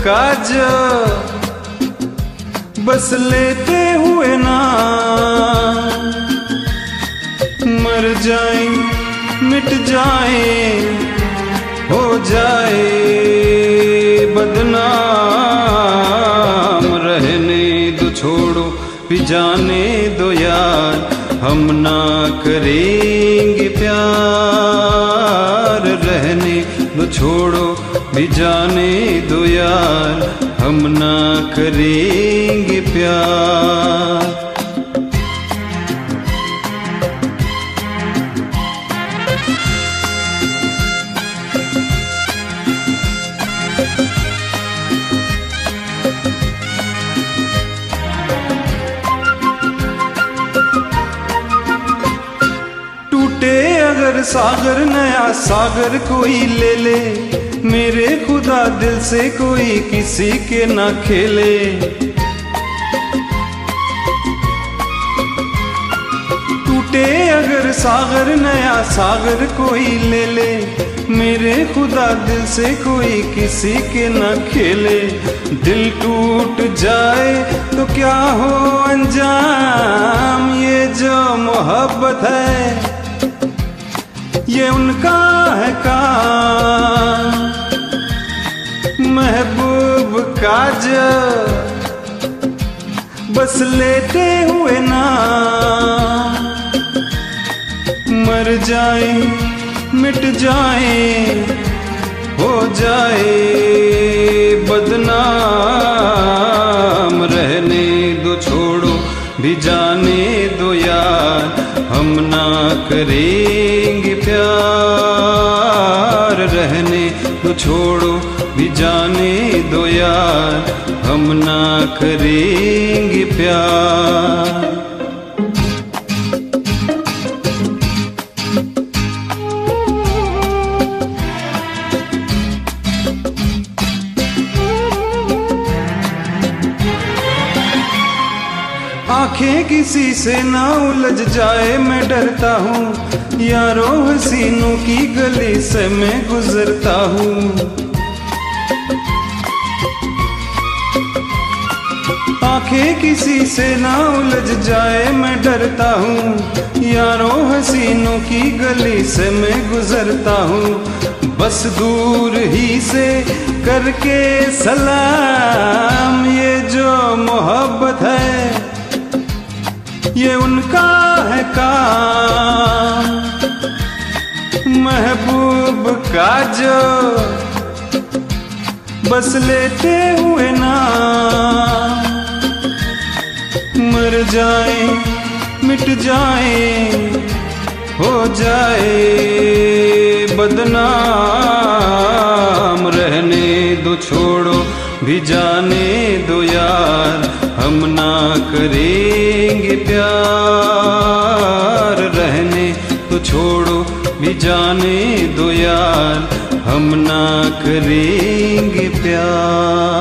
का जो बस लेते हुए ना मर जाए मिट जाए हो जाए बदनाम। रहने दो छोड़ो भी जाने दो यार, हम ना करेंगे प्यार। रहने दो छोड़ो भी जाने दो यार, हम ना करेंगे प्यार। अगर सागर नया सागर कोई ले ले, मेरे खुदा दिल से कोई किसी के ना खेले। टूटे अगर सागर नया सागर कोई ले ले, मेरे खुदा दिल से कोई किसी के ना खेले। दिल टूट जाए तो क्या हो अंजाम, ये जो मोहब्बत है ये उनका है काम। महबूब का जो बस लेते हुए ना मर जाए मिट जाए हो जाए बदनाम। रहने दो छोड़ो भी जाने दो यार, हम ना करेंगे प्यार। रहने दो छोड़ो भी जाने दो यार, हम ना करेंगे प्यार। आंखें किसी से ना उलझ जाए मैं डरता हूँ, यारों हसीनों की गली से मैं गुजरता हूँ। आंखें किसी से ना उलझ जाए मैं डरता हूँ, यारों हसीनों की गली से मैं गुजरता हूँ। बस दूर ही से करके सलाम, ये जो मोहब्बत है ये उनका है काम। महबूब का जो बस लेते हुए ना मर जाए मिट जाए हो जाए बदनाम। रहने दो छोड़ो भी जाने दो यार, हम ना करेंगे प्यार। रहने तो छोड़ो भी जाने दो यार, हम ना करेंगे प्यार।